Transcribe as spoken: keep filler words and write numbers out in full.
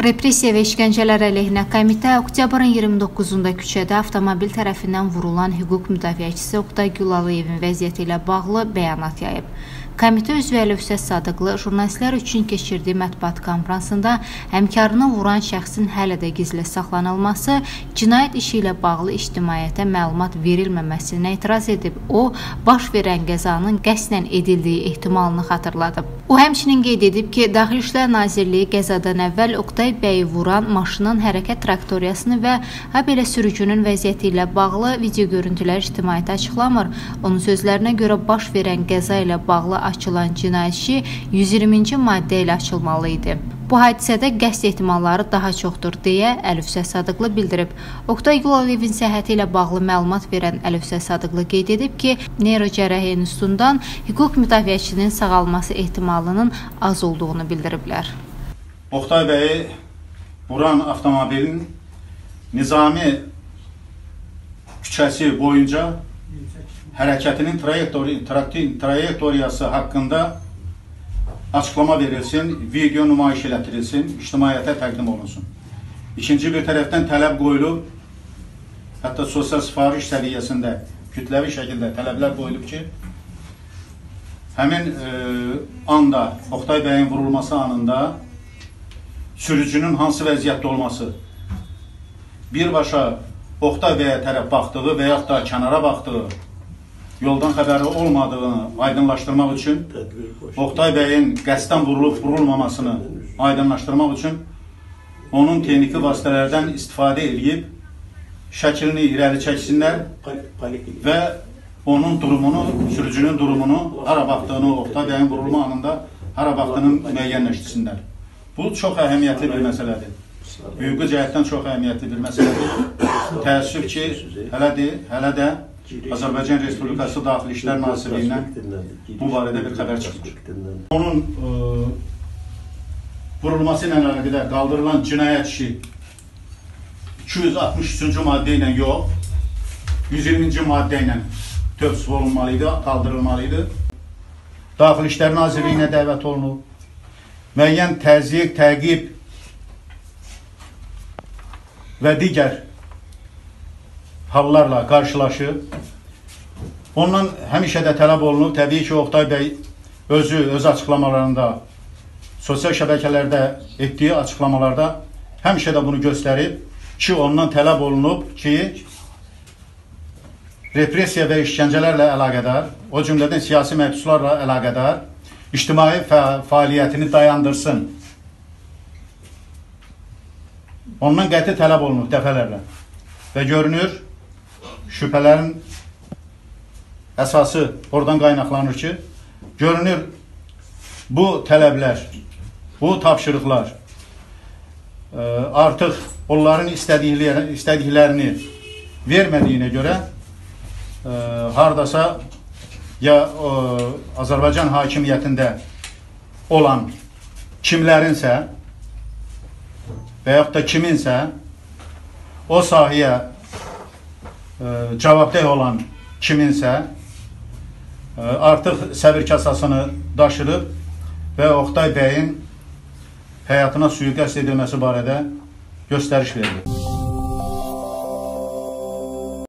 Repressiya və işgəncələr əleyhinə komitə oktyabrın iyirmi doqquzunda küçədə avtomobil tərəfindən vurulan hüquq müdafiəçisi Oqtay Gülalıyevin vəziyyəti ilə bağlı bəyanat yayıb. Komitə üzvü Əlövsət Sadıqlı jurnalistlər üçün keçirdiyi mətbuat konfransında həmkarını vuran şəxsin hələ də gizli saxlanılması, cinayət işi ilə bağlı ictimaiyyətə məlumat verilməməsinə etiraz edib. O, baş verən qəzanın qəsdən edildiyi ehtimalını xatırladıb. O, həmçinin qeyd edib ki, Daxili İşlər Nazirliyi qəzadan əvvəl Oqtay bəyi vuran maşının hərəkət traktoriyasını və habelə sürücünün vəziyyəti ilə bağlı video görüntülər ictimaiyyətə açıqlamır. Onun sözlərinə görə baş verən qəza ilə bağlı açılan cinayət işi yüz iyirminci maddə ilə açılmalı idi. Bu hadisədə qəsd ehtimalları daha çoxdur, deyə Əlövsət Sadıqlı bildirib. Oqtay Gülalıyevin səhhəti ilə bağlı məlumat verən Əlövsət Sadıqlı qeyd edib ki, Neyrocərrahiyyə İnstitutundan hüquq müdafiəçinin sağalması ehtimalının az olduğunu bildiriblər. Oqtay bəyi vuran avtomobilin Nizami küçəsi boyunca hərəkətinin trayektoriyası haqqında açıqlama verilsin, video nümayiş elətdirilsin, ictimaiyyətə təqdim olunsun. İkinci bir tərəfdən tələb qoyulub, hətta sosial sifariş səviyyəsində kütləvi şəkildə tələblər qoyulub ki, həmin e, anda, Oqtay bəyin vurulması anında sürücünün hansı vəziyyətdə olması, birbaşa Oqtay bəyə tərəf baxdığı və yaxud da kənara baxdığı, yoldan xəbəri olmadığını aydınlaşdırmaq üçün, Oqtay bəyin qəsdən vurulub vurulmamasını aydınlaşdırmaq üçün onun texniki vasitələrdən istifadə edib şəklini irəli çəksinlər və onun durumunu, sürücünün durumunu, hara baxdığını, Oqtay bəyin vurulma anında hara baxdığını müəyyənləşdirsinlər. Bu çox əhəmiyyətli bir məsələdir. Hüquqi cəhətdən çox əhəmiyyətli bir məsələdir. Təəssüf ki, hələ də, hələ də Azərbaycan Respublikası Daxili İşlər Nazirliyindən bu barədə bir xəbər çıxır. Onun e, vurulması ilə əlaqədar qaldırılan cinayət işi iki yüz altmış üçüncü maddə ilə yox, yüz iyirminci maddə ilə tövsif olunmalıydı, qaldırılmalıydı. Daxili İşlər Nazirliyinə dəvət olunub, müəyyən təzyiq, təqib və digər hallarla qarşılaşıb. Ondan həmişə də tələb olunub. Təbii ki, Oqtay bəy özü, öz açıqlamalarında, sosial şəbəkələrdə etdiyi açıqlamalarda həmişə də bunu göstərib ki, ondan tələb olunub ki, repressiya və işgəncələrlə əlaqədar, o cümlədən siyasi məhbuslarla əlaqədar ictimai fəaliyyətini dayandırsın. Ondan qəti tələb olunub dəfələrlə və görünür, şübhələrin əsası oradan qaynaqlanır ki, görünür bu tələblər, bu tapşırıqlar e, artıq onların istədiklərini, istədiklərini vermədiyinə görə e, hardasa ya e, Azərbaycan hakimiyyətində olan kimlərinsə və yaxud da kiminsə o sahəyə e, cavabdeh olan kiminsə e, artıq səbir kasasını daşırıb və Oqtay bəyin həyatına suiqəsd edilməsi barədə göstəriş verir.